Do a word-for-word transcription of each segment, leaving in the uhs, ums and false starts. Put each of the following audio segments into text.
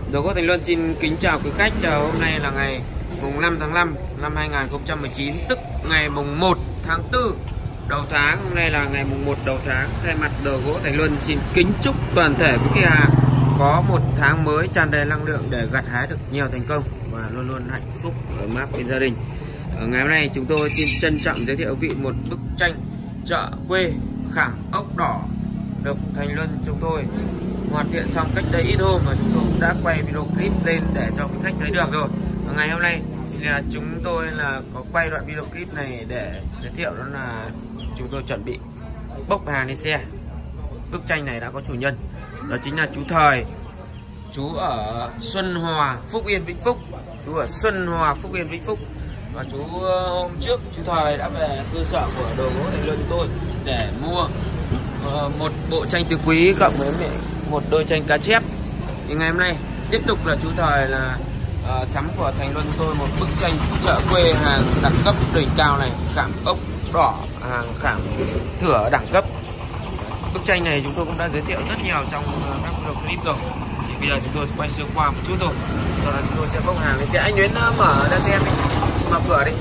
Đồ gỗ Thành Luân xin kính chào quý khách. Hôm nay là ngày mùng năm tháng năm năm hai nghìn không trăm mười chín, tức ngày mùng một tháng tư đầu tháng. Hôm nay là ngày mùng một đầu tháng. Thay mặt Đồ gỗ Thành Luân xin kính chúc toàn thể quý khách hàng có một tháng mới tràn đầy năng lượng để gặt hái được nhiều thành công và luôn luôn hạnh phúc ấm áp bên gia đình. Ở ngày hôm nay chúng tôi xin trân trọng giới thiệu quý vị một bức tranh chợ quê khảm ốc đỏ được Thành Luân chúng tôi hoàn thiện xong cách đây ít hôm, và chúng tôi cũng đã quay video clip lên để cho quý khách thấy được rồi. Và ngày hôm nay thì là chúng tôi là có quay đoạn video clip này để giới thiệu, đó là chúng tôi chuẩn bị bốc hàng lên xe. Bức tranh này đã có chủ nhân, đó chính là chú Thời, chú ở Xuân Hòa, Phúc Yên, Vĩnh Phúc. Chú ở Xuân Hòa, Phúc Yên, Vĩnh Phúc. Và chú hôm trước chú Thời đã về cơ sở của Đồ gỗ Thành Luân chúng tôi để mua uh, một bộ tranh tứ quý cộng với một đôi tranh cá chép. Thì ngày hôm nay tiếp tục là chú Thời là uh, sắm của Thành Luân tôi một bức tranh chợ quê hàng đẳng cấp đỉnh cao này, khảm ốc đỏ, hàng khảm thửa đẳng cấp. Bức tranh này chúng tôi cũng đã giới thiệu rất nhiều trong các video clip rồi. Thì bây giờ chúng tôi sẽ quay sơ qua một chút thôi, sau đó chúng tôi sẽ bốc hàng lên xe. Anh Nguyễn mở ra xem đi, mở cửa đi.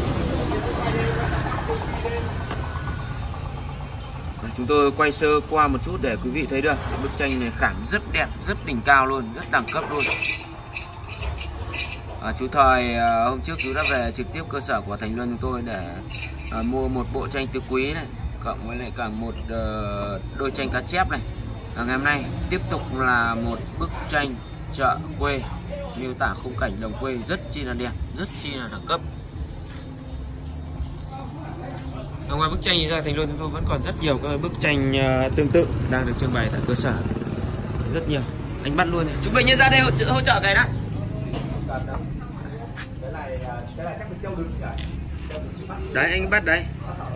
Chúng tôi quay sơ qua một chút để quý vị thấy được bức tranh này khảm rất đẹp, rất đỉnh cao luôn, rất đẳng cấp luôn. À, chú Thời à, hôm trước chú đã về trực tiếp cơ sở của Thành Luân chúng tôi để à, mua một bộ tranh tứ quý này, cộng với lại cả một uh, đôi tranh cá chép này. Và ngày hôm nay tiếp tục là một bức tranh chợ quê miêu tả khung cảnh đồng quê rất chi là đẹp, rất chi là đẳng cấp. Ở ngoài bức tranh thì ra Thành Luân chúng tôi vẫn còn rất nhiều các bức tranh uh, tương tự đang được trưng bày tại cơ sở, rất nhiều. Anh bắt luôn, chúng mình nhân ra đây hỗ, hỗ trợ cái đó. Đấy, anh bắt đấy.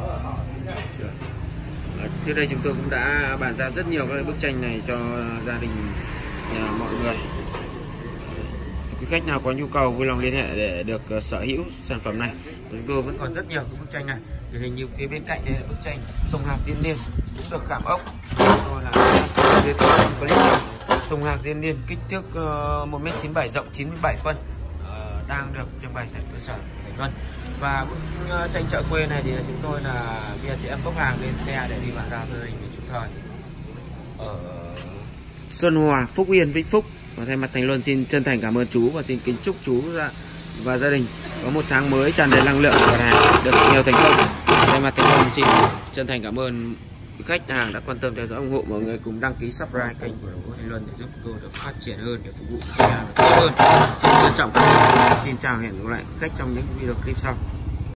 Ở trước đây chúng tôi cũng đã bàn giao rất nhiều các bức tranh này cho gia đình nhà mọi người. Quý khách nào có nhu cầu vui lòng liên hệ để được sở hữu sản phẩm này. Chúng tôi vẫn còn rất nhiều cái bức tranh này. Thì hình như phía bên cạnh đây là bức tranh Tùng Hạc Diên Niên cũng được khảm ốc. Tôi là giới thiệu trong clip này. Tùng Hạc Diên Niên kích thước uh, một mét chín mươi bảy, rộng chín mươi bảy phân, uh, đang được trưng bày tại cơ sở Thành Luân. Và bức uh, tranh chợ quê này thì chúng tôi là bây giờ chị em bốc hàng lên xe để đi bàn giao gia đình với chú Thời ở Xuân Hòa, Phúc Yên, Vĩnh Phúc. Và thay mặt Thành Luân xin chân thành cảm ơn chú và xin kính chúc chú và gia đình có một tháng mới tràn đầy năng lượng và được nhiều thành công. Thay mặt Thành Luân xin chân thành cảm ơn quý khách hàng đã quan tâm theo dõi ủng hộ. Mọi người cùng đăng ký subscribe kênh của Đồ gỗ Thành Luân để giúp tôi được phát triển hơn, để phục vụ khách hàng được tốt hơn. Xin trân trọng cảm ơn. Xin chào, hẹn gặp lại khách trong những video clip sau.